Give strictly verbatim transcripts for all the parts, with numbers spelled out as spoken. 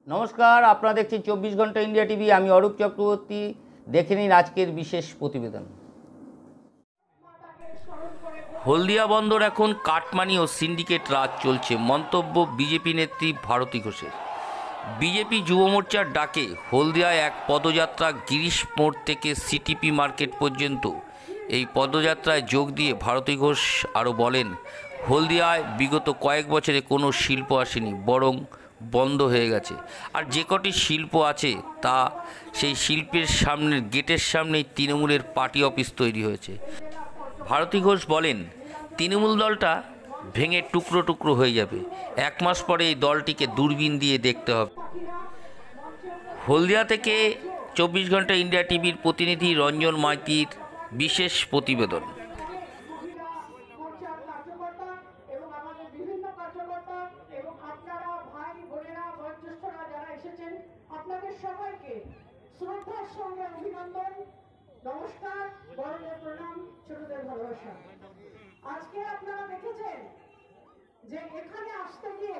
নমস্কার, আপনারা দেখছেন চব্বিশ ঘন্টা ইন্ডিয়া টিভি। আমি অরূপ চক্রবর্তী। দেখে নিন আজকের বিশেষ প্রতিবেদন। হলদিয়া বন্দর এখন কাটমানি ও সিন্ডিকেট রাজ চলছে, মন্তব্য বিজেপি নেত্রী ভারতী ঘোষের। বিজেপি যুব মোর্চার ডাকে হলদিয়ায় এক পদযাত্রা গিরিশ মোড় থেকে সিটিপি মার্কেট পর্যন্ত। এই পদযাত্রায় যোগ দিয়ে ভারতী ঘোষ আরও বলেন, হলদিয়ায় বিগত কয়েক বছরে কোনো শিল্প আসেনি, বরং বন্ধ হয়ে গেছে। আর যে কটি শিল্প আছে তা সেই শিল্পের সামনের গেটের সামনেই তৃণমূলের পার্টি অফিস তৈরি হয়েছে। ভারতী ঘোষ বলেন, তৃণমূল দলটা ভেঙে টুকরো টুকরো হয়ে যাবে। এক মাস পরে এই দলটিকে দূরবীন দিয়ে দেখতে হবে। হলদিয়া থেকে চব্বিশ ঘন্টা ইন্ডিয়া টিভির প্রতিনিধি রঞ্জন মাইতির বিশেষ প্রতিবেদন। আপনাদের সবাইকে শ্রদ্ধার সঙ্গে অভিনন্দন, নমস্কার, বড়দের প্রণাম, ছোটদের ভালোবাসা। আজকে আপনারা দেখেছেন যে এখানে আসতে গিয়ে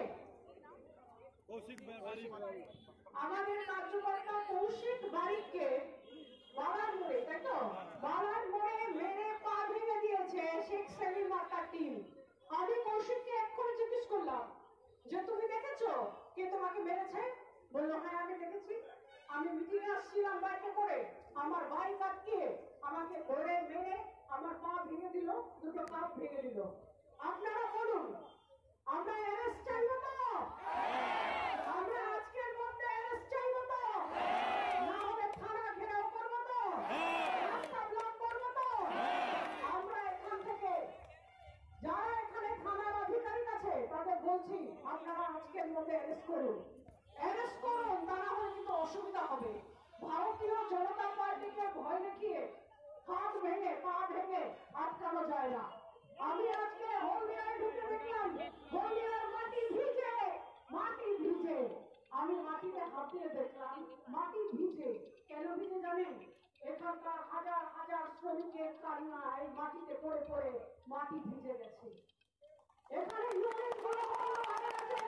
আমাদের কার্যকর্তা কৌশিক বারিককে বালার মোড়ে, তাই তো, বালার মোড়ে মেরে পা ভেঙে দিয়েছে শেখ সেলিম মার্কার টিম। আমি কৌশিককে এক্ষুনি জিজ্ঞেস করলাম যে তুমি দেখেছো কে তোমাকে মেরেছে? বললো হ্যাঁ আমি দেখেছি, আমি মিটিং এ আসছিলাম বাইকে করে, আমার বাইক আটকিয়ে আমাকে ধরে মেরে আমার পা ভেঙে দিল, দুটো কাপ ভেঙে দিল। আপনারা বলুন, আমরা অ্যারেস্ট চাইব তো? আমরা আজকের মধ্যে অ্যারেস্ট চাইব তো? না হলে থানা ঘেরাও করবো তো? রাস্তা ব্লক করবো তো? আমরা এখান থেকে যারা এখানে থানার আধিকারিক আছে তাদের বলছি, আপনারা আজকের মধ্যে অ্যারেস্ট করুন, অ্যারেস্ট করুন, তা না হলে কিন্তু অসুবিধা হবে। ভারতীয় জনতা পার্টিকে ভয় দেখিয়ে হাত ভেঙে পা ভেঙে আটকানো যায় না। আমি আজকে হলদিয়ায় ঢুকে দেখলাম হলদিয়ার মাটি ভিজে, মাটি ভিজে। আমি মাটিতে হাত দিয়ে দেখলাম মাটি ভিজে। কেন ভিজে জানেন? এখানকার হাজার হাজার শ্রমিকের কান্না এই মাটিতে পড়ে পড়ে মাটি ভিজে গেছে। এখানে ইউনিট গুলো আছে,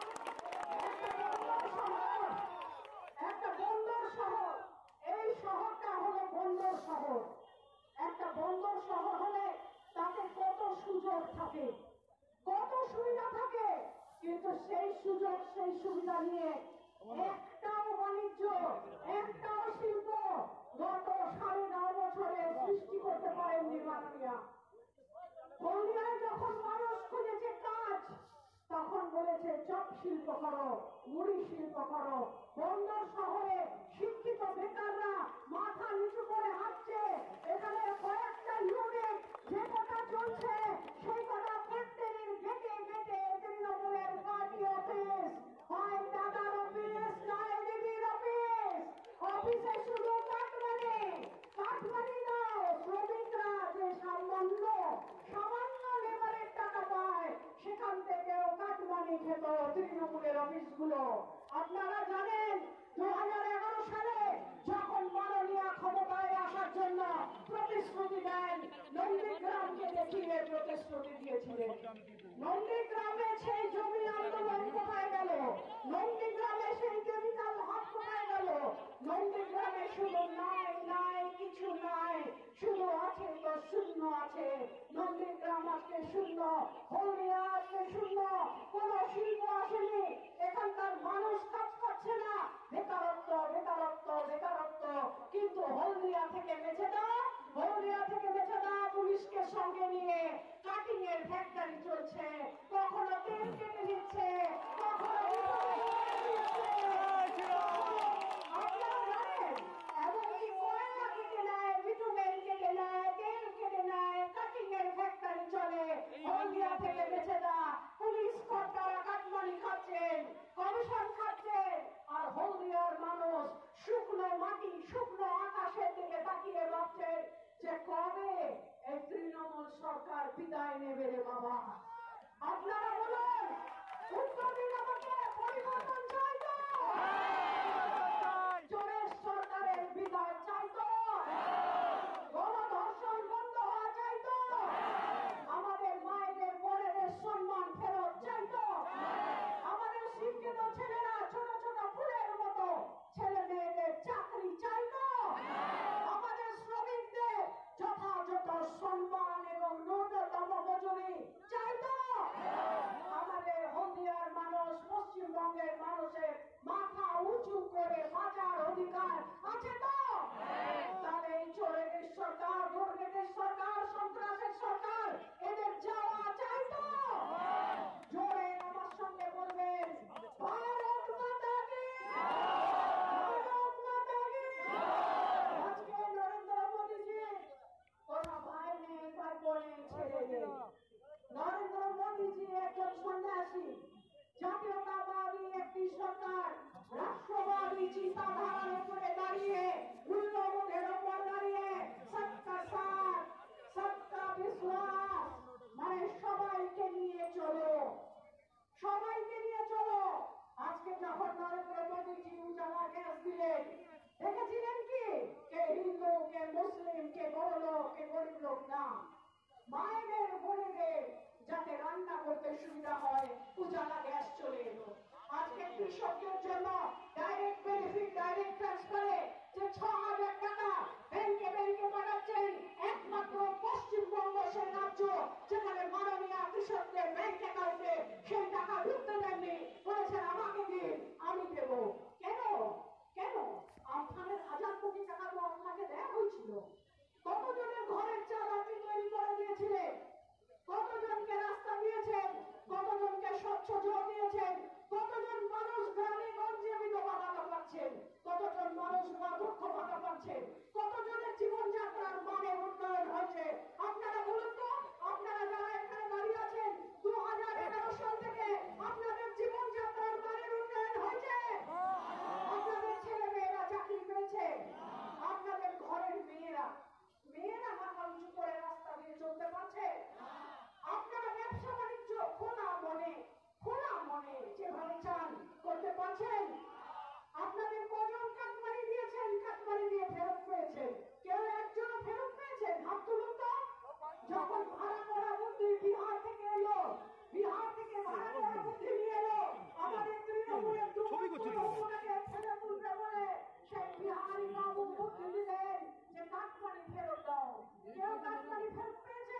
একটা বন্দর শহর, এই শহরটা হলো বন্দর শহর। একটা বন্দর শহর হলে তাতে কত সুযোগ থাকে, কত সুবিধা থাকে, কিন্তু সেই সুযোগ সেই সুবিধা নিয়ে একটাও বাণিজ্য, একটাও শিল্প গত সাড়ে নয় বছরে সৃষ্টি করতে পারেননি মাননীয়া। হলদিয়ায় যখন মানুষ খুঁজেছে কাজ, তখন বলেছে চপ শিল্প করো, মুড়ি শিল্প করো। বন্দর শহরে শিক্ষিত বেকাররা মাথা নিচু করে হাঁটছে। এখানে কয়েকটা ইউনিট যে কটা চলছে সেই কটা ফ্যাক্টরির গেটে গেটে তৃণমূলের পার্টি অফিস, হয় দাদার অফিস না এডিবির অফিস। অফিসে শুধু কাটমানি, কাটমানি দাও। শ্রমিকরা যে সামান্য সামান্য লেবারের টাকা পায় সেখান থেকেও কাটমানি খেত তৃণমূলের অফিসগুলো। আপনারা জানেন দু হাজার এগারো সালে যখন মাননীয় ক্ষমতায় আসার জন্য প্রতিশ্রুতি দেন, নন্দীগ্রামকে দেখিয়ে প্রতিশ্রুতি দিয়েছিলেন। নন্দীগ্রামে সেই জমি আন্দোলন কোথায় গেল? নন্দীগ্রামে সেই কেমিক্যাল হাট কোথায় গেল? নন্দীগ্রামে শুধু নাই নাই কিছু নাই, শুধু আছে তো শূন্য আছে। নন্দীগ্রাম আজকে শূন্য, হলদিয়া আজকে শূন্য, কোন শিল্প আসেনি। এখানকার মানুষ কাজ করছে না, বেকারত্ব বেকারত্ব বেকারত্ব। কিন্তু হলদিয়া থেকে মেছেদা, হলদিয়া থেকে মেছেদা পুলিশকে সঙ্গে নিয়ে কাটিং এর ফ্যাক্টরি চলছে। কখনো তেল কেটে দিচ্ছে, কখনো আপনারা জানেন এমনকি কয়লা কেটে নেয়, বিটুমেন কেটে নেয়, তেল কেটে নেয়, কাটিং এর ফ্যাক্টরি চলে হলদিয়া থেকে মেছেদা। পুলিশ কর্তারা কাটমানি খাচ্ছেন, কমিশন খাচ্ছেন, আর হলদিয়ার মানুষ শুকনো মাটি শুকনো আকাশের দিকে তাকিয়ে ভাবছেন যে কবে এই তৃণমূল সরকার বিদায় নেবে রে বাবা। আপনারা বলুন, উত্তর দিন আমাকে, পরিবর্তন চাই তো? চোরের সরকারের বিদায় চাই তো? গণধর্ষণ বন্ধ হওয়া চাই তো? আমাদের মায়েদের বোনেদের সম্মান ফেরত চাই তো? আমাদের শিক্ষিত ছেলেরা ছোট ছোট ফুলে লোকে গরিব লোক না, মায়েদের বোনেদের যাতে রান্না করতে সুবিধা হয়, উজালা গ্যাস চলে এলো। আজকে কৃষকদের জন্য ডাইরেক্ট বেনিফিট, ডাইরেক্ট ট্রান্সফারে যে ছ হাজার টাকা ব্যাংকে ব্যাংকে পাঠাচ্ছেন, একমাত্র পশ্চিমবঙ্গ সেই রাজ্য যেখানে মাননীয় কৃষকদের ব্যাংক অ্যাকাউন্টে সেই টাকা ঢুকতে দেননি। বলেছেন আমাকে দিন, আমি দেব। কেন কেন আমফানের হাজার কোটি টাকা তো আপনাকে দেওয়া হয়েছিল। কতজনের ঘরের চাল আপনি তৈরি করে দিয়েছিলেন? কতজনকে রাস্তা দিয়েছেন? কতজনকে স্বচ্ছ জল দিয়েছেন? কতজন মানুষ গ্রামে গঞ্জে বিধবা ভাতা পাচ্ছেন? কতজন মানুষ বার্ধক্য ভাতা পাচ্ছেন? কতজনের জীবনযাত্রার মানের উন্নয়ন হয়েছে? আপনারা বলুন তো, আপনারা যারা এখানে দাঁড়িয়ে আছেন, দু হাজার এগারো সাল থেকে আপনাদের জীবনযাত্রার মানের উন্নয়ন হয়েছে? আপনাদের ছেলে মেয়েরা চাকরি পেয়েছে? আপনাদের ঘরের মেয়েরা মেয়েরা মাথা উঁচু করে রাস্তা দিয়ে চলতে পারছে? আপনারা ব্যবসা বাণিজ্য খোলা মনে খোলা মনে যেভাবে চান করতে পারছেন? আপনাদের কজন কাটমারি দিয়েছেন, কাটমারি দিয়ে ফেরত পেয়েছেন? কেউ একজন ফেরত পেয়েছেন? হাত তুলুন তো। যখন ভাড়া করা বুদ্ধি বিহার থেকে এলো, বিহার থেকে ভাড়া করা বুদ্ধি নিয়ে এলো, আমাদের তৃণমূলের দুর্নীতিকে ফেলে তুলবে বলে সেই বিহারি বাবু বুদ্ধি দিলেন যে কাটমারি ফেরত দাও। কেউ কাটমারি ফেরত পেয়েছে?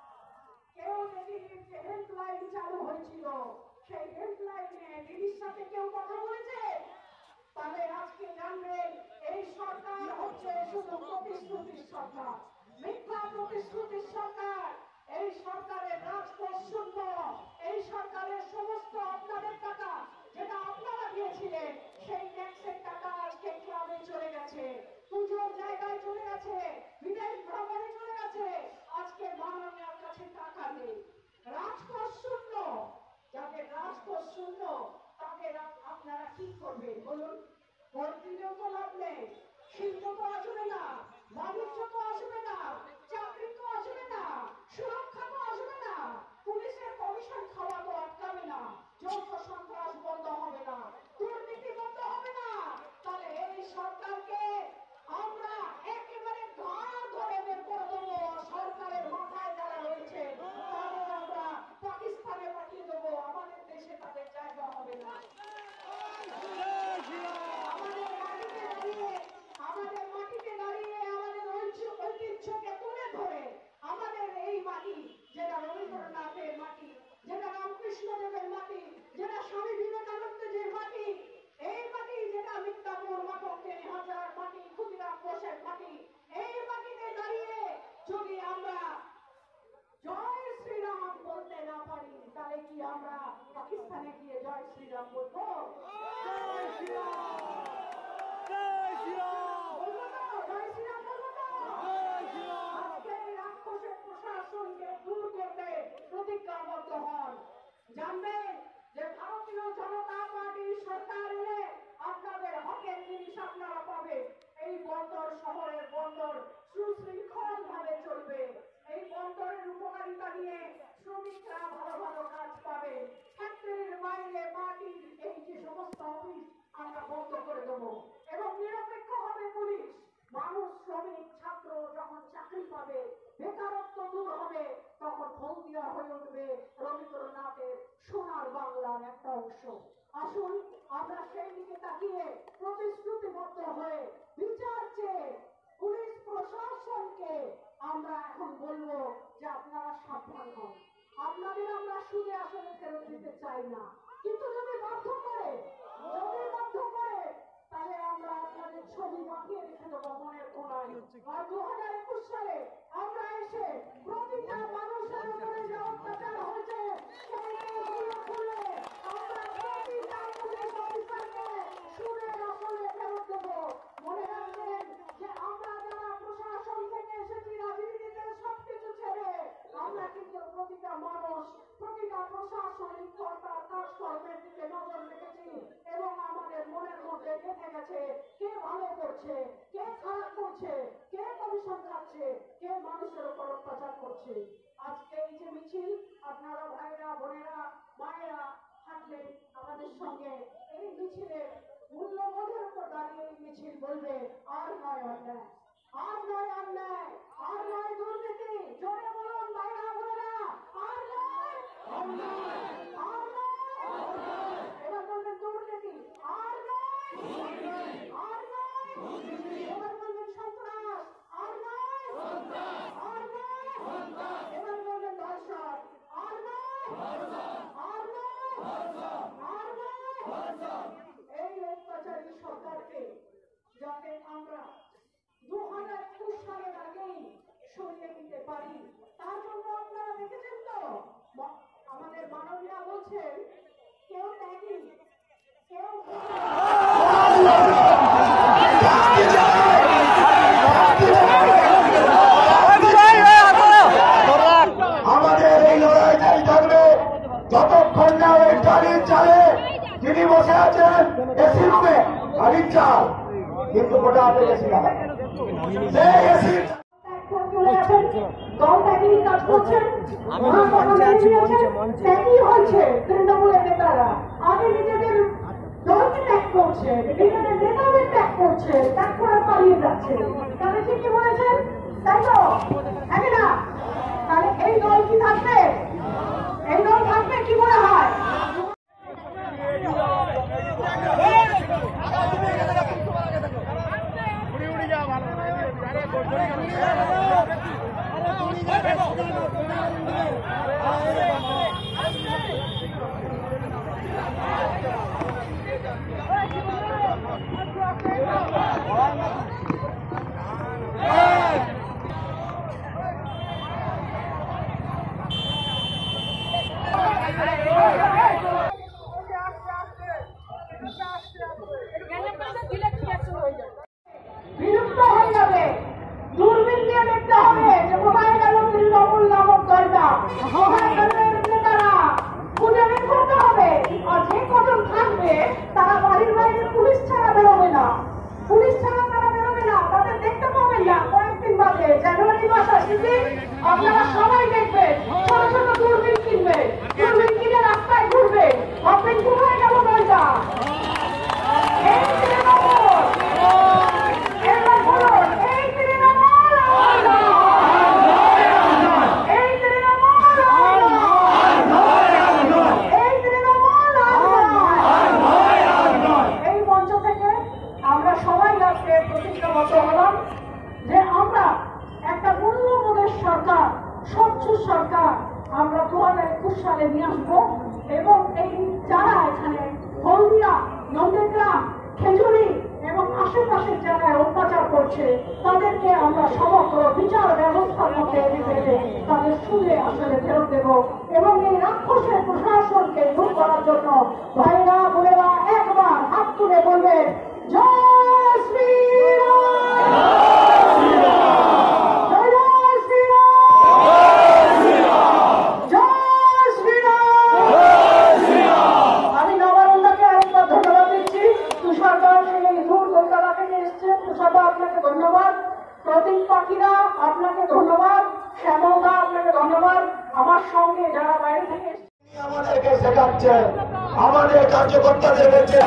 কেউ দিদির যে হেল্পলাইন চালু হয়েছিল, সেই হেল্পলাইনে দিদির সাথে কেউ কথা বলেছে? তবে আজকে জানবেন, এই সরকার হচ্ছে শুধু প্রতিশ্রুতির সরকার, মিথ্যা প্রতিশ্রুতির সরকার। এই সরকারের রাজপথ শূন্য। এই সরকারের সমস্ত আপনাদের টাকা যেটা আপনারা দিয়েছিলেন, সেই ট্যাক্সের টাকা আজকে ক্লাবে চলে গেছে, পুজোর জায়গায় চলে গেছে, বিদেশ ভ্রমণে চলে গেছে। আজকে মাননীয়ার কাছে টাকা নেই, রাজপথ শূন্য। যাদের রাজপথ শূন্য তাদের আপনারা কি করবেন বলুন? ভোট দিলেও তো লাভ নেই, শিল্প তো আসবে না, বাণিজ্য তো আসবে না, চাকরি তো আসবে না, সুরক্ষা তো আসবে না, পুলিশের কমিশন খাওয়া তো আটকাবে না, যৌথ সন্ত্রাস বন্ধ হবে না, দুর্নীতি বন্ধ হবে না। তাহলে এই সরকারকে আমরা একেবারে ঘাড় ধরে বের করে দেবো। সরকারের মাথায় যারা রয়েছে তাদের আমরা পাকিস্তানে পাঠিয়ে দেবো। আমাদের দেশে তাদের জায়গা হবে না। আমাদের মাটিতে দাঁড়িয়ে আমাদের মাটিতে দাঁড়িয়ে আমাদের ঐতিহ্যকে তুলে ধরে, আমাদের এই মাটি যেটা রবীন্দ্রনাথের মাটি, যেটা রামকৃষ্ণদেবের মাটি, যেটা স্বামী বিবেকানন্দের মাটি, এই মাটি যেটা মিত্তাপুর মাতঙ্গের হাজার মাটি, ক্ষুদিরাম বোসের মাটি, এই মাটিতে দাঁড়িয়ে যদি আমরা জয় শ্রীরাম বলতে না পারি, তাহলে কি আমরা পাকিস্তানে গিয়ে জয় শ্রীরাম বলবো? জয় শ্রীরাম, জয় শ্রীরাম বলবো তো? জয় শ্রীরাম বলবো তো? আজকে এই রাক্ষসের প্রশাসনকে দূর করতে প্রতিজ্ঞাবদ্ধ হন। জানবেন যে ভারতীয় জনতা পার্টির সরকার এলে আপনাদের হকের জিনিস আপনারা পাবেন। এই বন্দর শহরের বন্দর সুশৃঙ্খল ভাবে চলবে। এই বন্দরের উপকারিতা নিয়ে শ্রমিকরা ভালো ভালো কাজ পাবে। ফ্যাক্টরির বাইরে মাটির এই যে সমস্ত অফিস আমরা বন্ধ করে দেবো এবং নিরপেক্ষ হবে পুলিশ। মানুষ, শ্রমিক, ছাত্র যখন চাকরি পাবে, বেকারত্ব দূর হবে, তখন হলদিয়া হয়ে উঠবে রবীন্দ্রনাথের সোনার বাংলার একটা অংশ। আসুন আমরা সেই দিকে তাকিয়ে প্রতিশ্রুতিবদ্ধ হয়ে বিচার চেয়ে পুলিশ প্রশাসনকে আমরা এখন বলবো যে আপনারা সাবধান হন। আপনাদের আমরা সুদে আসলে ফেরত দিতে চাই না, কিন্তু যদি বাধ্য করে যদি বাধ্য করে তাহলে আমরা আপনাদের ছবি মাখিয়ে রেখে দেবো মনের কোনায়। আর দু হাজার একুশ সালে আমরা এসে প্রতিটা মানুষের উপরে যে অত্যাচার হয়েছে সেই কেসগুলো খুলে আমরা প্রতিটা পুলিশ অফিসারকে সুদের আসলে ফেরত দেবো। মনে রাখবেন যে আমরা যারা প্রশাসন থেকে এসেছি রাজনীতিতে সবকিছু ছেড়ে, আমরা কিন্তু প্রতিটা মানুষ, প্রতিটা প্রশাসনিক কর্তার কাজকর্মের দিকে নজর রেখেছি এবং আমাদের মনের মধ্যে গেঁথে গেছে কে ভালো করছে, কে খারাপ করছে, কে কমিশন খাচ্ছে, কে মানুষের উপর অত্যাচার করছে। আজকে এই যে মিছিল, আপনারা ভাইরা, বোনেরা, মায়েরা থাকলে আমাদের সঙ্গে এই মিছিলে মূল্যবোধের উপর দাঁড়িয়ে এই মিছিল বলবে আর নয় অন্যায়, আর নয় অন্যায়, আর নয় এবার বলবেন দুর্নীতি আর নয়, আর নয়, এবার বলবেন সন্ত্রাস আর নয়, আর নয়, এবার বলবেন ধর্ষণ আর নয়, আর নয়, আর নয়। এই অত্যাচারী সরকারকে যাতে আমরা দু হাজার একুশ সালের আগেই সরিয়ে দিতে পারি, তার জন্য আপনারা দেখেছেন তো আমাদের মাননীয়া বলছেন কেউ ত্যাগী কেউ আমাদের এই লড়াইটাই থাকবে যতক্ষণ না ওই টালির চালে যিনি বসে আছেন এসি রুমে হাড়ির চাল কিন্তু গোটা আপনি এসি না সেই এসি দল ত্যাগী কাজ করছেন, ত্যাগী হয়েছে তৃণমূলের নেতারা আগে নিজেদের দলকে ত্যাগ করছে, নিজেদের নেতাদের ত্যাগ করছে, ত্যাগ করে পালিয়ে যাচ্ছে। তাহলে ঠিক কি বলেছেন তাই তো? হ্যাঁ না? তাহলে এই দল কি থাকবে? এই দল থাকবে কি মনে হয়? বিলুপ্ত হয়ে যাবে। দূরবীন দিয়ে দেখতে হবে যে কোথায় গেল তৃণমূল নামক দলটা, কোথায় গেল নেতারা, খুঁজে বের করতে হবে। আর যে কজন থাকবে তারা বাড়ির বাইরে পুলিশ ছাড়া বেরোবে না, পুলিশ ছাড়া তারা বেরোবে না, তাদের দেখতে পাবেন না। কয়েকদিন বাদে জানুয়ারি মাস আসবে, আপনারা সবাই দেখবেন ছোট ছোট দূরবীন কিনবে, দূরবীন কিনে রাস্তায় ঘুরবে, ভাববেন কোথায় গেল দলটা। এই তৃণমূল, এবার বলুন এই তৃণমূল, এই তৃণমূল, এই তৃণমূল। এই মঞ্চ থেকে আমরা সবাই আজকে প্রতিজ্ঞাবদ্ধ হলাম যে আমরা একটা মূল্যবোধের সরকার, স্বচ্ছ সরকার আমরা দু হাজার একুশ সালে নিয়ে আসবো। এবং এই যারা এখানে হলদিয়া, নন্দীগ্রাম, খেজুরি এবং আশেপাশের জায়গায় অত্যাচার করছে তাদেরকে আমরা সমগ্র বিচার ব্যবস্থার মধ্যে এনে ফেলে তাদের সুদে আসলে ফেরত দেব। এবং এই রাক্ষসের প্রশাসনকে দূর করার জন্য ভাইরা বোনেরা একবার হাত তুলে বলবেন জয় শ্রীরাম, জয় জয় শ্রীরাম, জয় শ্রীরাম। আমি নবানন্দাকে আরেকবার ধন্যবাদ দিচ্ছি। তুষারদা সেই দূর কলকাতা থেকে এসছেন, তুষারদা আপনাকে ধন্যবাদ। প্রতীক পাখিরা আপনাকে ধন্যবাদ, শ্যামলদা আপনাকে ধন্যবাদ। আমার সঙ্গে যারা বাইরে থেকে আমাদেরকে শেখাচ্ছে, আমাদের কার্যকর্তাদের বলছে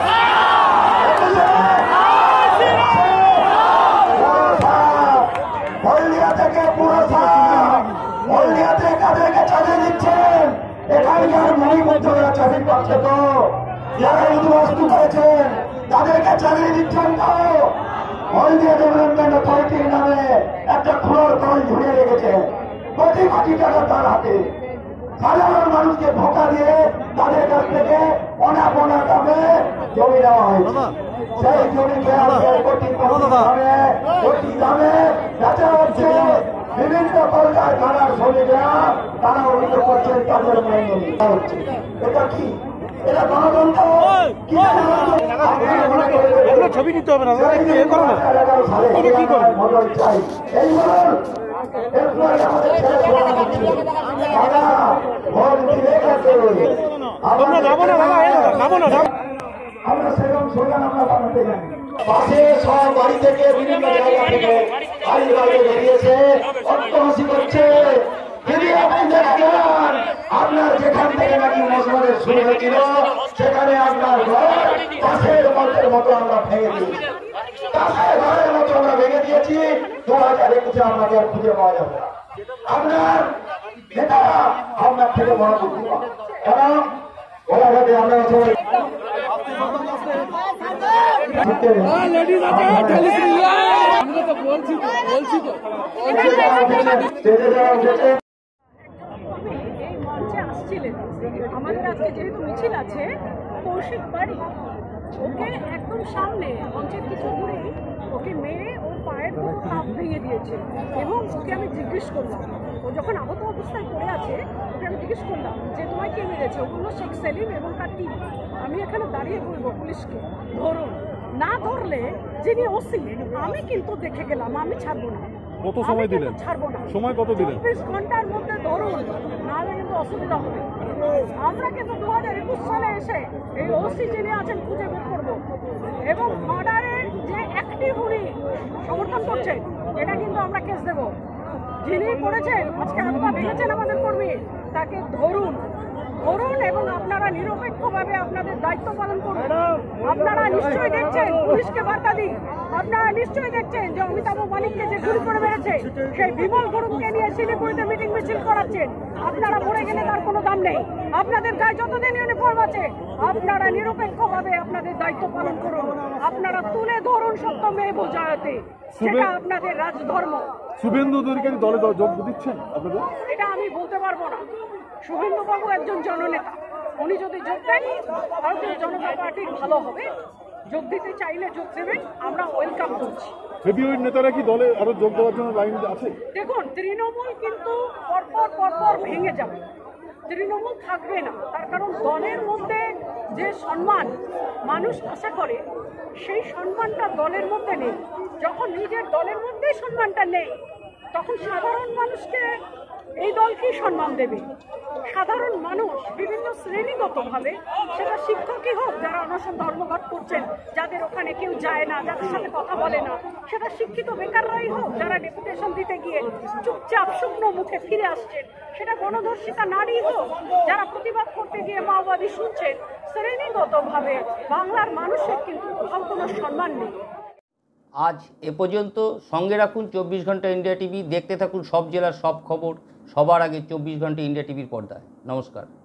হলদিয়া থেকে পুরসভা, হলদিয়াতে কাদেরকে চালিয়ে দিচ্ছেন? এখানকার মণিবদ্ধরা চাকরি পাচ্ছে তো, যারা উদ্বাস্তু করেছেন তাদেরকে চালিয়ে দিচ্ছেন তো। হলদিয়া ডেভেলপমেন্ট অথরিটির নামে একটা খোলার কল ঝুলিয়ে রেখেছে, কোটি কোটি টাকা তার হাতে। সাধারণ মানুষকে ধোকা দিয়ে তাদের কাছ থেকে অনাপনা দামে জমি নেওয়া হয়েছে। সেই জমিকে কোটি কোটি দামে কোটি দামে বেচা হচ্ছে। বিভিন্ন কলকারখানার শ্রমিকরা তারা অভিযোগ করছেন তাদের মাইনে হচ্ছে। এটা কি? এটা গণতন্ত্র কি? ছবি নিতে হবে না, কি করবে চাই এই বলুন এরপরে আমাদের ছেলে শোনা হচ্ছে তারা ভোট দিলে গেছে। আমরা সেরকম স্লোগান আমরা বানাতে জানি। পাশে সব বাড়ি থেকে বিভিন্ন জায়গা থেকে বাড়ির বাইরে বেরিয়েছে, অট্টহাসি করছে। যদি আপনি দেখেন আপনার যেখান থেকে নাকি মশলাদের শুরু হয়েছিল সেখানে আপনার ঘর পাশের মতের মতো আমরা ভেঙে দিয়েছি, পাশের ঘরের মতো আমরা ভেঙে দিয়েছি। দু হাজার একুশে আপনাকে আর খুঁজে পাওয়া যাবে না। আপনার নেতারা আপনার থেকে বড় বুদ্ধিমান। এবং গোলাঘাটে আমরা সবাই স্টেজে যারা উঠেছে এই মঞ্চে আসছিলেন। আমাদের আজকে যেহেতু মিছিল আছে, কৌশিক বাড়ি ওকে একদম সামনে মঞ্চের কিছু দূরে ওকে মেরে ওর পায়ের দুটো হাত ভেঙে দিয়েছে এবং ওকে আমি জিজ্ঞেস করলাম, ও যখন আহত অবস্থায় পড়ে আছে ওকে আমি জিজ্ঞেস করলাম যে তোমায় কে মেরেছে? ও বললো শেখ সেলিম এবং তার টিম। আমি এখানে দাঁড়িয়ে বলবো পুলিশকে ধরুন, না ধরলে যিনি ওসি আমি কিন্তু দেখে গেলাম, আমি ছাড়বো না। কত সময় দিলেন? ছাড়বো না। সময় কত দিলেন? চব্বিশ ঘন্টার মধ্যে ধরুন, নাহলে কিন্তু অসুবিধা হবে। আমরা কিন্তু দু হাজার একুশ সালে এসে এই ওসি যিনি আছেন খুঁজে বের করবো এবং মার্ডারের যে অ্যাক্টিভ উনি সমর্থন করছেন এটা কিন্তু আমরা কেস দেবো। যিনি করেছেন আজকে আপনারা দেখেছেন আমাদের কর্মী, তাকে ধরুন ধরুন এবং আপনারা নিরপেক্ষভাবে আপনাদের দায়িত্ব পালন করুন। আপনারা নিশ্চয়ই দেখছেন, পুলিশকে বার্তা দিন, আপনারা নিশ্চয়ই দেখছেন যে অমিতাভ মালিককে যে গুলি করে মেরেছে সেই বিমল গুরুকে নিয়ে শিলিগুড়িতে মিটিং মিছিল করাচ্ছেন। আপনারা পড়ে গেলে তার কোনো দাম নেই। আপনাদের গায়ে যতদিন ইউনিফর্ম আছে আপনারা নিরপেক্ষভাবে আপনাদের দায়িত্ব পালন করুন। আপনারা তুলে ধরুন সত্য মেয়ে বোঝাতে, সেটা আপনাদের রাজধর্ম। শুভেন্দু অধিকারী দলে যোগ দিচ্ছেন আপনাদের? এটা আমি বলতে পারবো না। শুভেন্দু বাবু একজন জননেতা, উনি যদি যোগ দেন ভারতীয় জনতা পার্টির ভালো হবে। যোগ দিতে চাইলে যোগ দেবেন, আমরা ওয়েলকাম করছি। হেভিওয়েট নেতারা কি দলে আরো যোগ দেওয়ার জন্য লাইন আছে? দেখুন, তৃণমূল কিন্তু পরপর পরপর ভেঙে যাবে, তৃণমূল থাকবে না। তার কারণ দলের মধ্যে যে সম্মান মানুষ আশা করে সেই সম্মানটা দলের মধ্যে নেই। যখন নিজের দলের মধ্যেই সম্মানটা নেই তখন সাধারণ মানুষকে এই দলকেই সম্মান দেবে। সাধারণ মানুষ বিভিন্ন শ্রেণীগতভাবে, সেটা শিক্ষকই হোক যারা অনশন ধর্মঘট করছেন, যাদের ওখানে কেউ যায় না, যাদের সাথে কথা বলে না, সেটা শিক্ষিত বেকাররাই হোক যারা ডেপুটেশন দিতে গিয়ে চুপচাপ শুকনো মুখে ফিরে আসছেন, সেটা গণধর্ষিতা নারী হোক যারা প্রতিবাদ করতে গিয়ে মাওবাদী শুনছেন, শ্রেণীগতভাবে বাংলার মানুষের কিন্তু কোথাও কোনো সম্মান নেই। আজ এ পর্যন্ত। সঙ্গে রাখুন চব্বিশ ঘন্টা ইন্ডিয়া টিভি। দেখতে থাকুন সব জেলার সব খবর সবার আগে চব্বিশ ঘন্টা ইন্ডিয়া টিভির পর্দায়। নমস্কার।